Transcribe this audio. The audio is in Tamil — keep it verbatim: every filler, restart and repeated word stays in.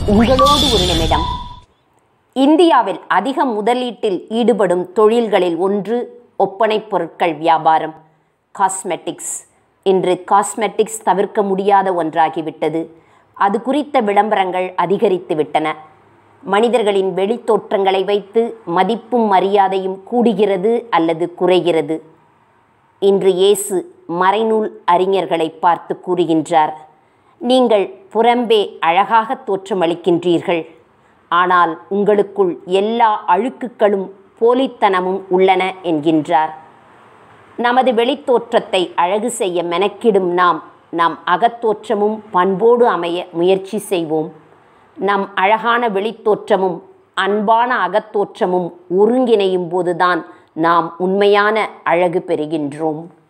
உங்களோடு ஒரு நிமிடம். இந்தியாவில் அதிக முதலீட்டில் ஈடுபடும் தொழில்களில் ஒன்று ஒப்பனைப் பொருட்கள் வியாபாரம், காஸ்மெட்டிக்ஸ். இன்று காஸ்மெட்டிக்ஸ் தவிர்க்க முடியாத ஒன்றாகிவிட்டது. அது குறித்த விளம்பரங்கள் அதிகரித்து விட்டன. மனிதர்களின் வெளித்தோற்றங்களை வைத்து மதிப்பும் மரியாதையும் கூடுகிறது அல்லது குறைகிறது. இன்று இயேசு மறைநூல் அறிஞர்களை பார்த்து கூறுகின்றார், நீங்கள் புறம்பே அழகாக தோற்றமளிக்கின்றீர்கள், ஆனால் உங்களுக்குள் எல்லா அழுக்குகளும் போலித்தனமும் உள்ளன என்கின்றார். நமது வெளித்தோற்றத்தை அழகு செய்ய மெனக்கிடும் நாம் நம் அகத்தோற்றமும் பண்போடு அமைய முயற்சி செய்வோம். நம் அழகான வெளித்தோற்றமும் அன்பான அகத்தோற்றமும் ஒருங்கிணையும் போதுதான் நாம் உண்மையான அழகு பெறுகின்றோம்.